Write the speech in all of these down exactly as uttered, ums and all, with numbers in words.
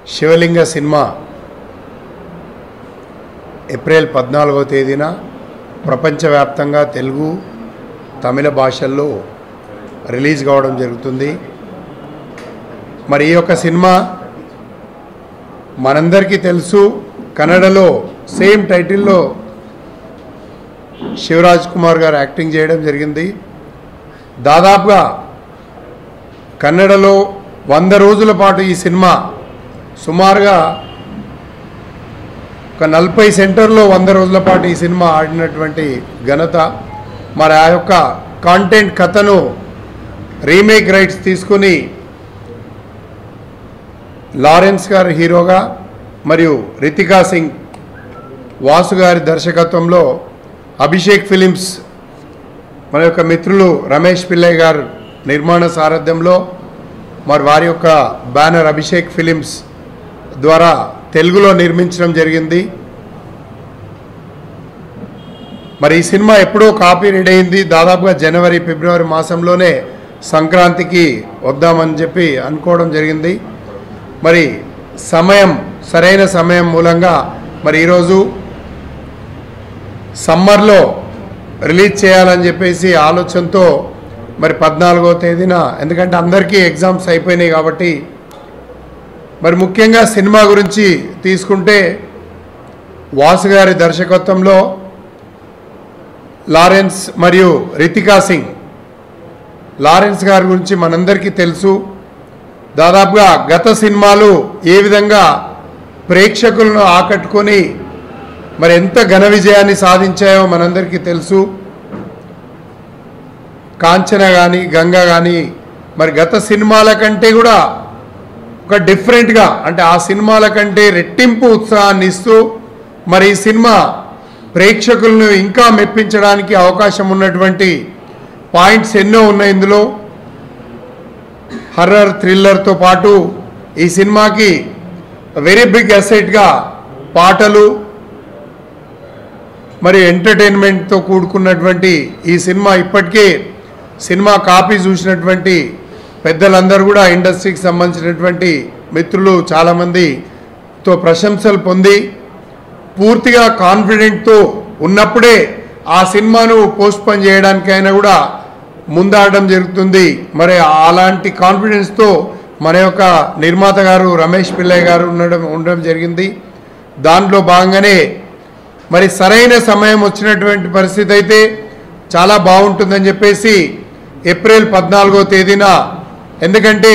శివలింగ cinema April పద్నాలుగవ తేదీన ప్రపంచవ్యాప్తంగా తెలుగు తమిళ భాషల్లో రిలీజ్ కావడం జరుగుతుంది. మరి ఈ యొక్క సినిమా మనందరికీ తెలుసు, కన్నడలో సేమ్ టైటిల్లో శివరాజ్ కుమార్ గారు యాక్టింగ్ చేయడం జరిగింది. దాదాపుగా కన్నడలో వంద రోజుల పాటు ఈ సినిమా సుమారుగా ఒక నలభై సెంటర్లో వంద రోజుల పాటు ఈ సినిమా ఆడినటువంటి ఘనత. మరి ఆ యొక్క కాంటెంట్ కథను రీమేక్ రైట్స్ తీసుకుని లారెన్స్ గారు హీరోగా మరియు రితికా సింగ్ వాసు గారి దర్శకత్వంలో అభిషేక్ ఫిలిమ్స్ మన యొక్క మిత్రులు రమేష్ పిల్లయ్య గారు నిర్మాణ సారథ్యంలో మరి వారి యొక్క బ్యానర్ అభిషేక్ ఫిలిమ్స్ ద్వారా తెలుగులో నిర్మించడం జరిగింది. మరి ఈ సినిమా ఎప్పుడో కాపీ రెడీ అయింది. దాదాపుగా జనవరి ఫిబ్రవరి మాసంలోనే సంక్రాంతికి వద్దామని చెప్పి అనుకోవడం జరిగింది. మరి సమయం సరైన సమయం మూలంగా మరి ఈరోజు సమ్మర్లో రిలీజ్ చేయాలని చెప్పేసి ఆలోచనతో మరి పద్నాలుగో తేదీన, ఎందుకంటే అందరికీ ఎగ్జామ్స్ అయిపోయినాయి కాబట్టి, మరి ముఖ్యంగా సినిమా గురించి తీసుకుంటే వాసు గారి దర్శకత్వంలో లారెన్స్ మరియు రితికా సింగ్. లారెన్స్ గారి గురించి మనందరికీ తెలుసు. దాదాపుగా గత సినిమాలు ఏ విధంగా ప్రేక్షకులను ఆకట్టుకొని మరి ఎంత ఘన విజయాన్ని సాధించాయో మనందరికీ తెలుసు. కాంచన కానీ గంగ కానీ మరి గత సినిమాల కంటే కూడా ఒక డిఫరెంట్గా, అంటే ఆ సినిమాల కంటే రెట్టింపు ఉత్సాహాన్ని ఇస్తూ మరి ఈ సినిమా ప్రేక్షకులను ఇంకా మెప్పించడానికి అవకాశం ఉన్నటువంటి పాయింట్స్ ఎన్నో ఉన్నాయి. ఇందులో హర్రర్ థ్రిల్లర్తో పాటు ఈ సినిమాకి వెరీ బిగ్ అసెట్గా పాటలు మరి ఎంటర్టైన్మెంట్తో కూడుకున్నటువంటి ఈ సినిమా ఇప్పటికే సినిమా కాపీ చూసినటువంటి పెద్దలందరూ కూడా ఇండస్ట్రీకి సంబంధించినటువంటి మిత్రులు చాలామందితో ప్రశంసలు పొంది పూర్తిగా కాన్ఫిడెంట్తో ఉన్నప్పుడే ఆ సినిమాను పోస్ట్పోన్ చేయడానికైనా కూడా ముందాడడం జరుగుతుంది. మరి అలాంటి కాన్ఫిడెన్స్తో మన యొక్క నిర్మాత గారు రమేష్ పిల్లయ్య గారు ఉండడం ఉండడం జరిగింది. దాంట్లో భాగంగానే మరి సరైన సమయం వచ్చినటువంటి పరిస్థితి అయితే చాలా బాగుంటుందని చెప్పేసి ఏప్రిల్ పద్నాలుగో తేదీన, ఎందుకంటే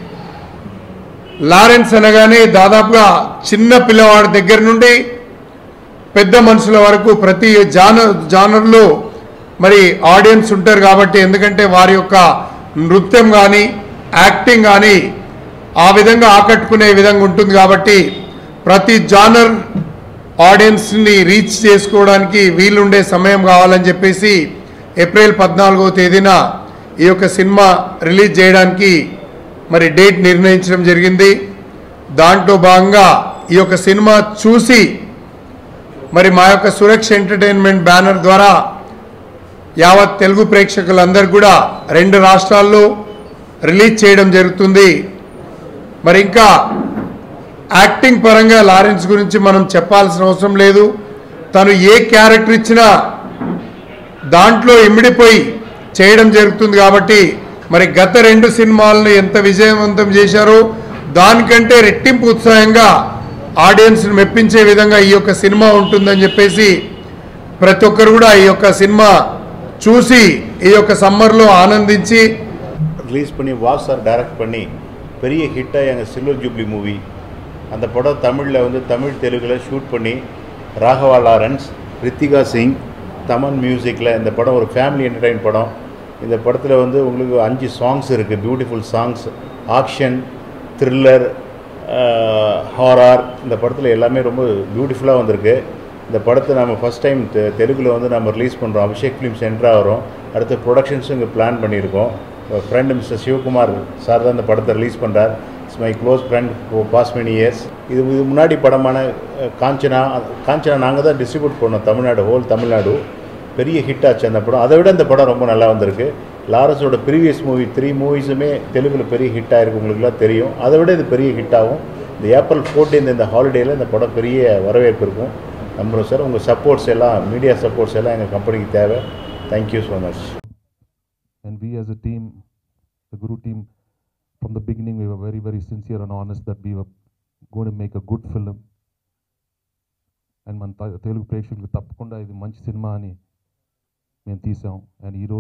లారెన్స్ అనగానే దాదాపుగా చిన్న పిల్లవాడి దగ్గర నుండి పెద్ద మనుషుల వరకు ప్రతి జానర్ జానర్లో మరి ఆడియన్స్ ఉంటారు కాబట్టి, ఎందుకంటే వారి యొక్క నృత్యం కానీ యాక్టింగ్ కానీ ఆ విధంగా ఆకట్టుకునే విధంగా ఉంటుంది కాబట్టి ప్రతి జానర్ ఆడియన్స్ని రీచ్ చేసుకోవడానికి వీలుండే సమయం కావాలని చెప్పేసి ఏప్రిల్ పద్నాలుగో తేదీన ఈ యొక్క సినిమా రిలీజ్ చేయడానికి మరి డేట్ నిర్ణయించడం జరిగింది. దాంట్లో భాగంగా ఈ యొక్క సినిమా చూసి మరి మా యొక్క సురక్ష ఎంటర్టైన్మెంట్ బ్యానర్ ద్వారా యావత్ తెలుగు ప్రేక్షకులందరూ కూడా రెండు రాష్ట్రాల్లో రిలీజ్ చేయడం జరుగుతుంది. మరి ఇంకా యాక్టింగ్ పరంగా లారెన్స్ గురించి మనం చెప్పాల్సిన అవసరం లేదు. తను ఏ క్యారెక్టర్ ఇచ్చినా దాంట్లో ఇమిడిపోయి చేయడం జరుగుతుంది కాబట్టి మరి గత రెండు సినిమాలను ఎంత విజయవంతం చేశారో దానికంటే రెట్టింపు ఉత్సాహంగా ఆడియన్స్ని మెప్పించే విధంగా ఈ యొక్క సినిమా ఉంటుందని చెప్పేసి ప్రతి ఒక్కరు కూడా ఈ యొక్క సినిమా చూసి ఈ యొక్క సమ్మర్లో ఆనందించి ரிலீஸ் பண்ணி வாஸ் சார் டைரக்ட் பண்ணி பெரிய ஹிட்டாக எங்கள் சில்வர் ஜூப்ளி மூவி. அந்த படம் தமிழில் வந்து தமிழ் தெலுங்கில் ஷூட் பண்ணி ராகவா லாரன்ஸ், ரித்திகா சிங், தமன் மியூசிக்கில் இந்த படம் ஒரு ஃபேமிலி என்டர்டைன் படம். இந்த படத்தில் வந்து உங்களுக்கு அஞ்சு சாங்ஸ் இருக்குது, beautiful songs, action, thriller, horror. இந்த படத்தில் எல்லாமே ரொம்ப பியூட்டிஃபுல்லாக வந்திருக்கு. இந்த படத்தை நம்ம ஃபஸ்ட் டைம் தெ தெலுங்கில் வந்து நம்ம ரிலீஸ் பண்ணுறோம். அபிஷேக் ஃபிலிம்ஸ் சென்டராக வரும். அடுத்த ப்ரொடக்ஷன்ஸும் இங்கே பிளான் பண்ணியிருக்கோம். ஃப்ரெண்டு மிஸ்டர் சிவகுமார் சார் தான் இந்த படத்தை ரிலீஸ் பண்ணுறார். It's my close friend past many years. இது இது முன்னாடி படமான காஞ்சனா காஞ்சனா நாங்கள் தான் டிஸ்ட்ரிபியூட் பண்ணோம் தமிழ்நாடு, ஹோல் தமிழ்நாடு. பெரிய ஹிட் ஆச்சு அந்த படம். அதை விட இந்த படம் ரொம்ப நல்லா வந்திருக்கு. லாரன்ஸோட ப்ரீவியஸ் மூவி த்ரீ மூவிஸுமே தெலுங்கில் பெரிய ஹிட் ஆகிருக்கு, உங்களுக்குலாம் தெரியும். அதை விட இது பெரிய ஹிட் ஆகும். இந்த ஏப்ரல் ஃபோர்டீன் இந்த ஹாலிடேயில் இந்த படம் பெரிய வரவேற்பு இருக்கும் நம்புகிறோம் சார். உங்கள் சப்போர்ட்ஸ் எல்லாம், மீடியா சப்போர்ட்ஸ் எல்லாம் எங்கள் கம்பெனிக்கு தேவை. Thank you so much. And we as a team, the Guru team, from the beginning we were very very sincere and honest that we were going to make a good film. And మన తెలుగు ప్రేక్షకులకు తప్పకుండా ఇది మంచి cinema అని మేము తీసాం. And ఈరోజు